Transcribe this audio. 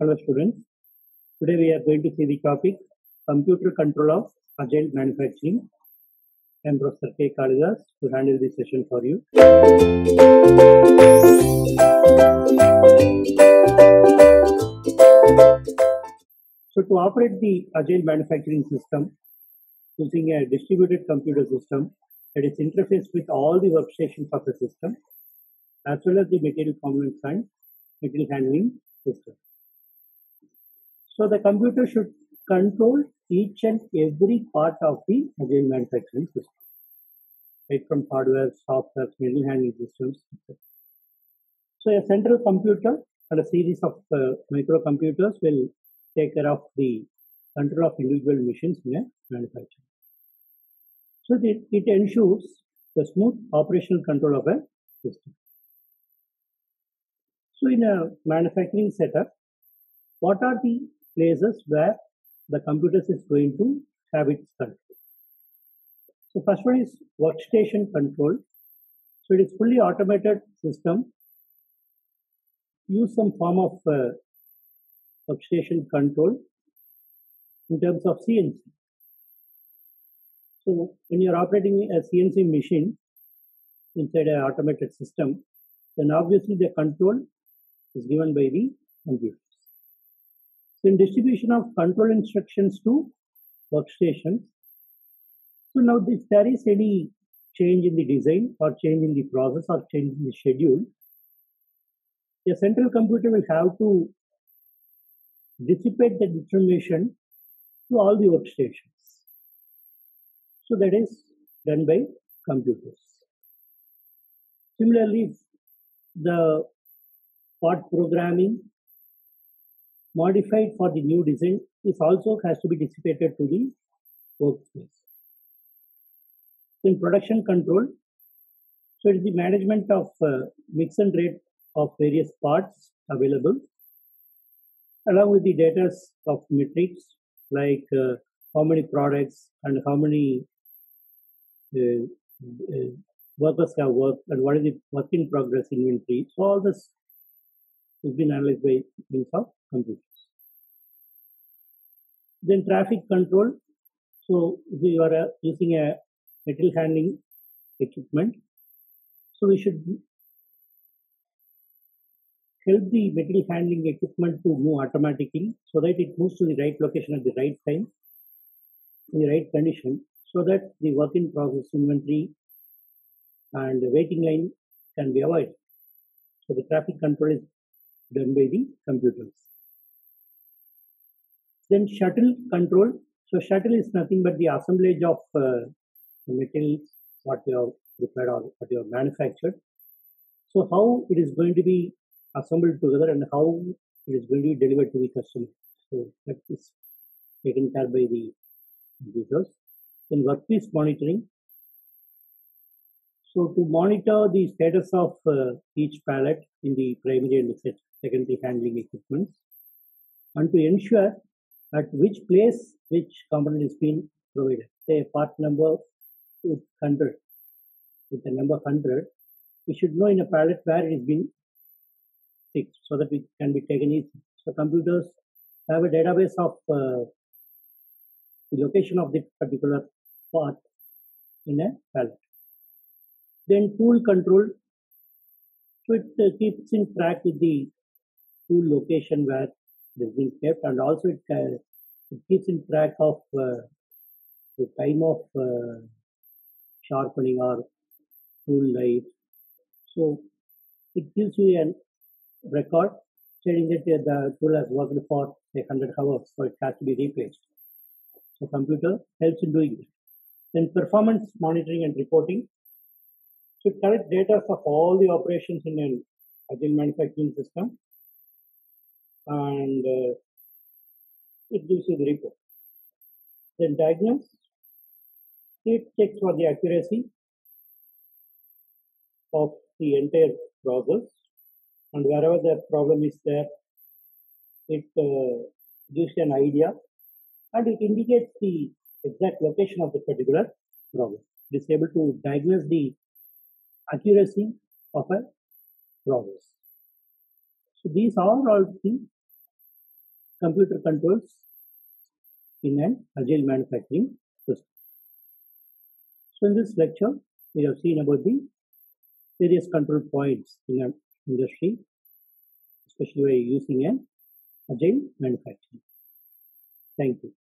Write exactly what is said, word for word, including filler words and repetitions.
Hello students, today we are going to see the topic Computer Control of Agile Manufacturing. I am Professor K. Kalidas to handle this session for you. So to operate the Agile Manufacturing system using a distributed computer system that is interfaced with all the workstations of the system as well as the material components and material handling system. So the computer should control each and every part of the Agile manufacturing system, right from hardware, software, material handling systems, et cetera. So a central computer and a series of uh, microcomputers will take care of the control of individual machines in a manufacturing. So it, it ensures the smooth operational control of a system. So in a manufacturing setup, what are the places where the computer is going to have its control? So first one is workstation control. So it is fully automated system. Use some form of uh, workstation control in terms of C N C. So when you are operating a C N C machine inside an automated system, then obviously the control is given by the computers. So in distribution of control instructions to workstations, so now if there is any change in the design or change in the process or change in the schedule, the central computer will have to dissipate the information to all the workstations. So that is done by computers. Similarly, the part programming modified for the new design is also has to be dissipated to the workspace. In production control, so it is the management of uh, mix and rate of various parts available, along with the data of metrics like uh, how many products and how many uh, uh, workers have worked and what is the work in progress inventory. So all this has been analyzed by means of computers. Then traffic control. So if you are uh, using a material handling equipment, so we should help the material handling equipment to move automatically so that it moves to the right location at the right time, in the right condition, so that the work in process inventory and the waiting line can be avoided. So the traffic control is done by the computers. Then shuttle control. So shuttle is nothing but the assemblage of uh, the materials what you have prepared or what you have manufactured. So how it is going to be assembled together and how it is going to be delivered to the customer. So that is taken care by the computers. Then workpiece monitoring. So to monitor the status of uh, each pallet in the primary and secondary handling equipments, and to ensure at which place which component is being provided. Say part number one hundred, with the number one hundred, we should know in a pallet where it is being fixed so that it can be taken easily. So computers have a database of uh, the location of the particular part in a pallet. Then tool control. So it uh, keeps in track with the tool location where it is being kept, and also it, uh, it keeps in track of uh, the time of uh, sharpening or tool life. So it gives you a record stating that the tool has worked for say one hundred hours, so it has to be replaced. So computer helps in doing it. Then performance monitoring and reporting. So it collects data of all the operations in an agile manufacturing system, and uh, it gives you the report. Then diagnose. It checks for the accuracy of the entire process, and wherever the problem is there, it uh, gives an idea and it indicates the exact location of the particular problem. It is able to diagnose the accuracy of a process. So these are all the computer controls in an agile manufacturing system. So in this lecture, we have seen about the various control points in an industry, especially by using an agile manufacturing. Thank you.